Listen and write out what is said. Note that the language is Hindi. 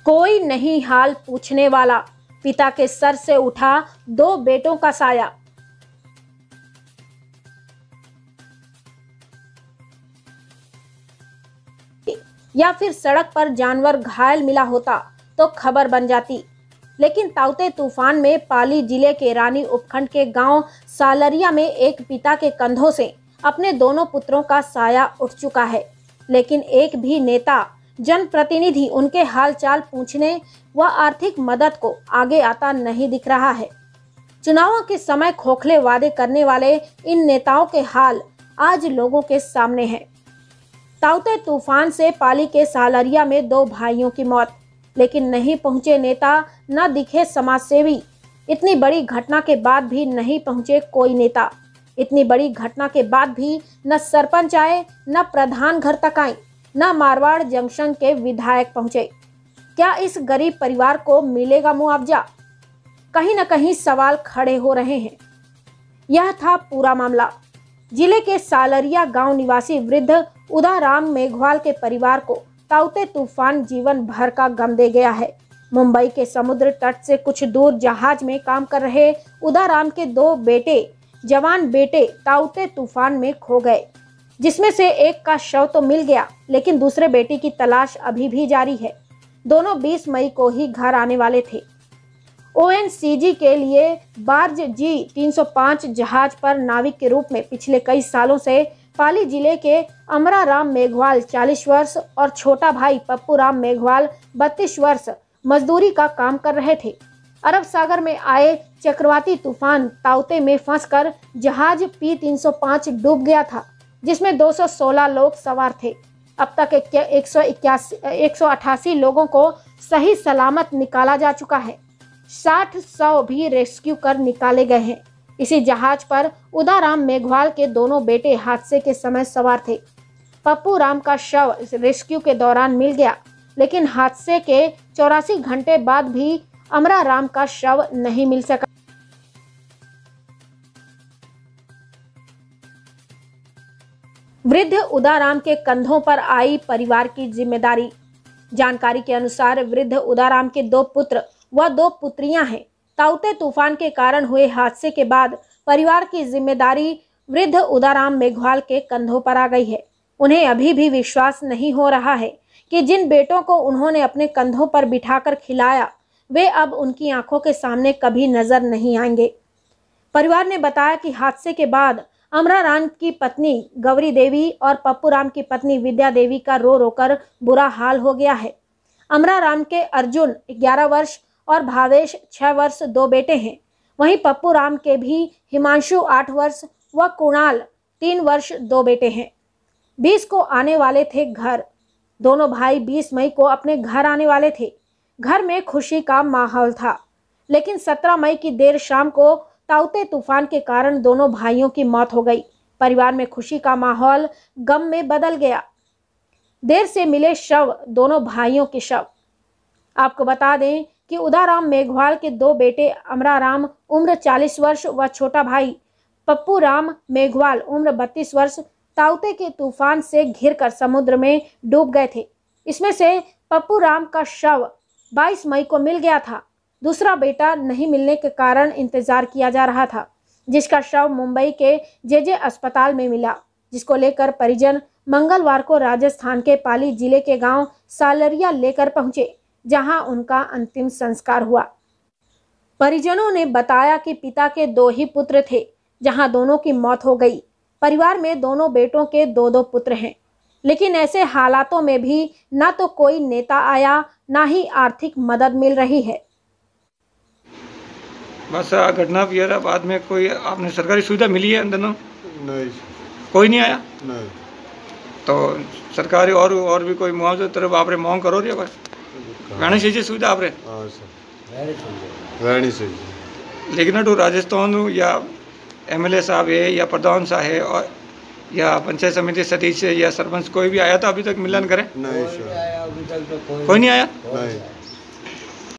कोई नहीं हाल पूछने वाला, पिता के सर से उठा 2 बेटों का साया। या फिर सड़क पर जानवर घायल मिला होता तो खबर बन जाती। लेकिन ताउते तूफान में पाली जिले के रानी उपखंड के गांव सालरिया में एक पिता के कंधों से अपने दोनों पुत्रों का साया उठ चुका है, लेकिन एक भी नेता, जनप्रतिनिधि उनके हालचाल पूछने व आर्थिक मदद को आगे आता नहीं दिख रहा है। चुनावों के समय खोखले वादे करने वाले इन नेताओं के हाल आज लोगों के सामने हैं। ताउते तूफान से पाली के सालरिया में 2 भाइयों की मौत, लेकिन नहीं पहुंचे नेता, न दिखे समाजसेवी। इतनी बड़ी घटना के बाद भी नहीं पहुंचे कोई नेता। इतनी बड़ी घटना के बाद भी न सरपंच आए, न प्रधान घर तक आए, न मारवाड़ जंक्शन के विधायक पहुंचे। क्या इस गरीब परिवार को मिलेगा मुआवजा? कहीं न कहीं सवाल खड़े हो रहे हैं। यह था पूरा मामला। जिले के सालरिया गांव निवासी वृद्ध उदाराम मेघवाल के परिवार को ताउते तूफान जीवन भर का गम दे गया है। मुंबई के समुद्र तट से कुछ दूर जहाज में काम कर रहे उदाराम के 2 बेटे, जवान बेटे ताउते तूफान में खो गए, जिसमें से एक का शव तो मिल गया, लेकिन दूसरे बेटे की तलाश अभी भी जारी है। दोनों 20 मई को ही घर आने वाले थे। ओएनजीसी के लिए बार्ज G-305 जहाज पर नाविक के रूप में पिछले कई सालों से पाली जिले के अमराराम मेघवाल 40 वर्ष और छोटा भाई पप्पू राम मेघवाल 32 वर्ष मजदूरी का काम कर रहे थे। अरब सागर में आए चक्रवाती तूफान ताउते में फंसकर जहाज P-305 डूब गया था, जिसमें 216 लोग सवार थे। अब तक 188 लोगों को सही सलामत निकाला जा चुका है। 60 शव भी रेस्क्यू कर निकाले गए हैं। इसी जहाज पर उदाराम मेघवाल के दोनों बेटे हादसे के समय सवार थे। पप्पू राम का शव रेस्क्यू के दौरान मिल गया, लेकिन हादसे के 84 घंटे बाद भी अमराराम का शव नहीं मिल सका। वृद्ध उदाराम के कंधों पर आई परिवार की जिम्मेदारी। जानकारी के अनुसार वृद्ध उदाराम के 2 पुत्र व 2 पुत्रियां हैं। ताउते तूफान के कारण हुए हादसे के बाद परिवार की जिम्मेदारी वृद्ध उदाराम मेघवाल के कंधों पर आ गई है। उन्हें अभी भी विश्वास नहीं हो रहा है कि जिन बेटों को उन्होंने अपने कंधों पर बिठाकर खिलाया, वे अब उनकी आंखों के सामने कभी नजर नहीं आएंगे। परिवार ने बताया कि हादसे के बाद अमराराम की पत्नी गौरी देवी और पप्पू राम की पत्नी विद्या देवी का रो रोकर बुरा हाल हो गया है। अमराराम के अर्जुन 11 वर्ष और भावेश 6 वर्ष 2 बेटे हैं। वहीं पप्पू राम के भी हिमांशु 8 वर्ष व कुणाल 3 वर्ष 2 बेटे हैं। 20 को आने वाले थे घर। दोनों भाई 20 मई को अपने घर आने वाले थे। घर में खुशी का माहौल था, लेकिन 17 मई की देर शाम को ताउते तूफान के कारण दोनों भाइयों की मौत हो गई। परिवार में खुशी का माहौल गम में बदल गया। देर से मिले शव, दोनों भाइयों के शव। आपको बता दें कि उदाराम मेघवाल के 2 बेटे अमराराम उम्र 40 वर्ष व छोटा भाई पप्पू राम मेघवाल उम्र 32 वर्ष ताउते के तूफान से घिरकर समुद्र में डूब गए थे। इसमें से पप्पू राम का शव 22 मई को मिल गया था। दूसरा बेटा नहीं मिलने के कारण इंतजार किया जा रहा था, जिसका शव मुंबई के जेजे अस्पताल में मिला, जिसको लेकर परिजन मंगलवार को राजस्थान के पाली जिले के गांव सालरिया लेकर पहुंचे, जहां उनका अंतिम संस्कार हुआ। परिजनों ने बताया कि पिता के 2 ही पुत्र थे, जहां दोनों की मौत हो गई। परिवार में दोनों बेटों के 2-2 पुत्र हैं, लेकिन ऐसे हालातों में भी ना तो कोई नेता आया, ना ही आर्थिक मदद मिल रही है। बस घटना भी है, बाद में कोई आपने सरकारी सुविधा मिली है अंदर? नहीं, कोई नहीं आया। नहीं। तो सरकारी और भी कोई मुआवजे तरफ आप मांग करो रही रहनी चाहिए सुविधा आप रहनी चाहिए। लेकिन तो राजस्थान या MLA साहब है या प्रधान साहब है और या पंचायत समिति सदस्य या सरपंच कोई भी आया था अभी तक मिलन करें? नहीं सर, कोई नहीं आया। नहीं।